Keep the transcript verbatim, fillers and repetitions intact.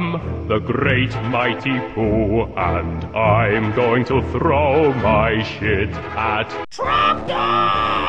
am the great mighty Pooh, and I'm going to throw my shit at Trapdoor!